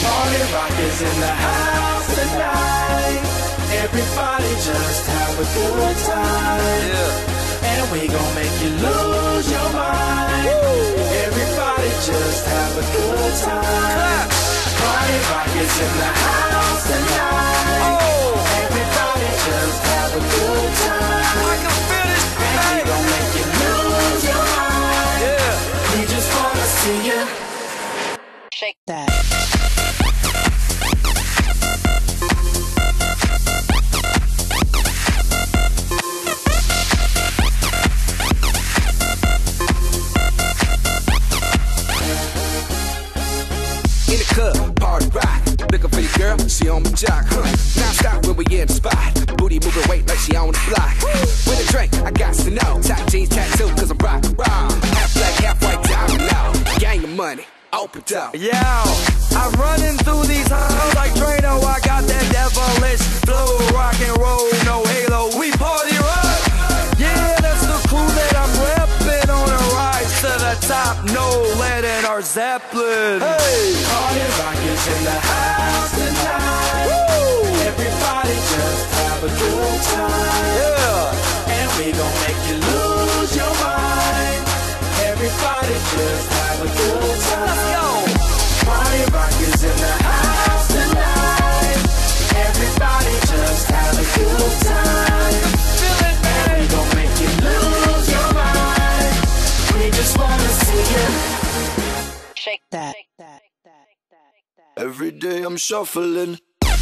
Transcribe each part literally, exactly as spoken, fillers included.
Party rock is in the house tonight. Everybody just have a good time. Yeah. And we gon' make you lose your mind. Woo. Everybody just have a good time. Party rock is in the house tonight. Oh. Everybody just have a good time. I can feel it. And we gon' make you lose your mind. Yeah. We just wanna see you shake that. In the club, party rock. Looking for your girl, she on my jock, huh? Now stop when we in the spot. Booty moving weight like she on the block. With a drink, I got to know. Top jeans tattoo, cause I'm rock, rock. Half black, half white, diamond now. Gang of money, open up. Yo, I'm running through these halls like Drano. I got that devilish flow, rock and roll, no halo. We party rock. Yeah, that's the crew that I'm repping on a rise to the top. No lead in our Zeppelin. Hey, party rock is in the house tonight. Woo. Everybody just have a good time. Yeah, and we gon' make you lose your mind. Everybody just have a good time. Let's go. Party rock is in the house tonight. Everybody just have a good time. Feel it, man. And we gon' make you lose your mind. We just wanna see you shake that. Every day I'm shuffling.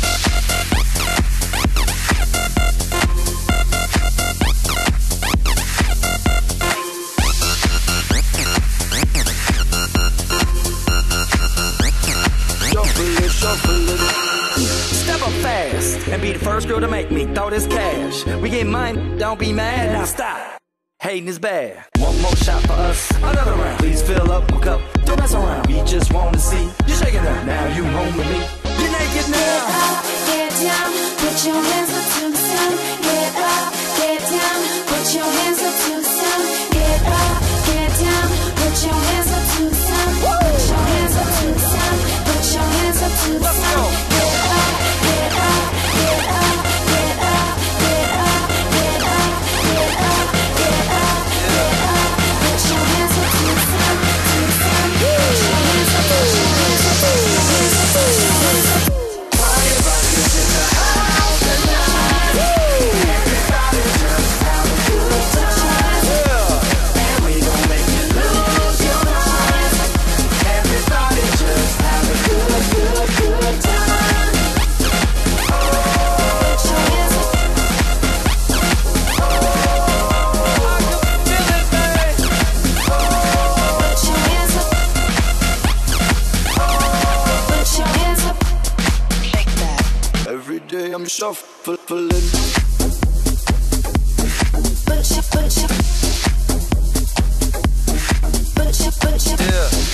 Shuffling, shuffling. Step up fast and be the first girl to make me throw this cash. We get mine, don't be mad, now stop. Hating is bad. One more shot for us, another round. Please fill up my cup, don't mess around. We just wanna see you shaking up. Now you home with me. You're naked now. Get up, get down, put your hands up to the sun. Get up, get down, put your hands up to the sun. Get up, get down, put your hands up to the sun. Put your hands up to the sun. Put your hands up to the sun. Get up, get up, get up, get up, get up, get up, get up, get up, get up. Put your hands up to the sun, to the sun. Put your hands up, put your hands up, put your hands up, put your hands up. Party rock is in the house tonight. Everybody just have a good time. And we gon' make you lose your mind. Everybody just have a good, good, good time. Put your hands up. Put your hands up. Put your hands up. Shake that. Every day I'm shuffling. Put your, put your, put your, put your. Yeah.